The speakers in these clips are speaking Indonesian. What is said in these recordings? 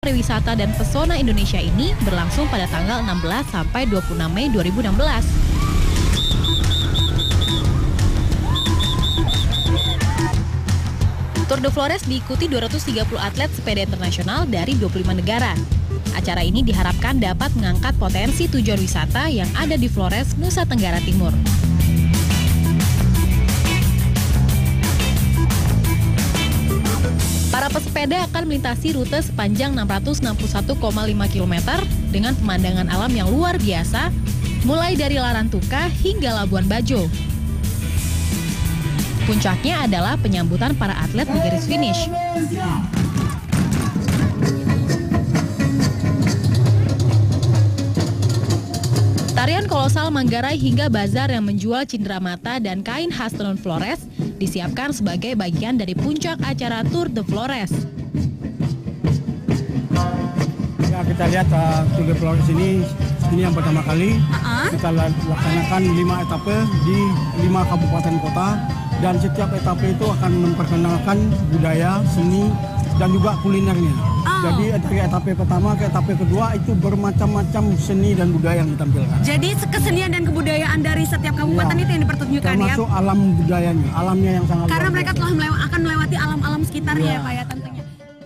Pariwisata dan Pesona Indonesia ini berlangsung pada tanggal 16 sampai 26 Mei 2016. Tour de Flores diikuti 230 atlet sepeda internasional dari 25 negara. Acara ini diharapkan dapat mengangkat potensi tujuan wisata yang ada di Flores, Nusa Tenggara Timur. Para pesepeda akan melintasi rute sepanjang 661,5 km dengan pemandangan alam yang luar biasa, mulai dari Larantuka hingga Labuan Bajo. Puncaknya adalah penyambutan para atlet di garis finish. Tarian kolosal Manggarai hingga bazar yang menjual cenderamata dan kain khas tenun Flores disiapkan sebagai bagian dari puncak acara Tour de Flores. Ya, kita lihat Tour de Flores ini yang pertama kali kita laksanakan 5 etape di 5 kabupaten kota, dan setiap etape itu akan memperkenalkan budaya, seni, dan juga kulinernya. Jadi dari etape pertama ke etape kedua itu bermacam-macam seni dan budaya yang ditampilkan. Jadi kesenian dan kebudayaan dari setiap kabupaten itu yang dipertunjukkan, termasuk alam budayanya, alamnya yang sangat karena luar mereka biasa. telah akan melewati alam-alam sekitarnya ya Pak ya tentunya.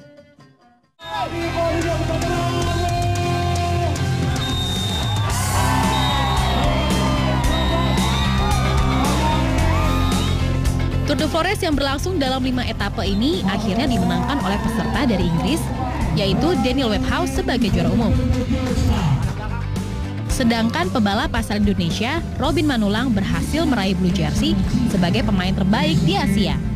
Tour de Flores yang berlangsung dalam 5 etape ini akhirnya dimenangkan oleh peserta dari Inggris, yaitu Daniel Webhouse sebagai juara umum. Sedangkan pebalap asal Indonesia, Robin Manulang berhasil meraih blue jersey sebagai pemain terbaik di Asia.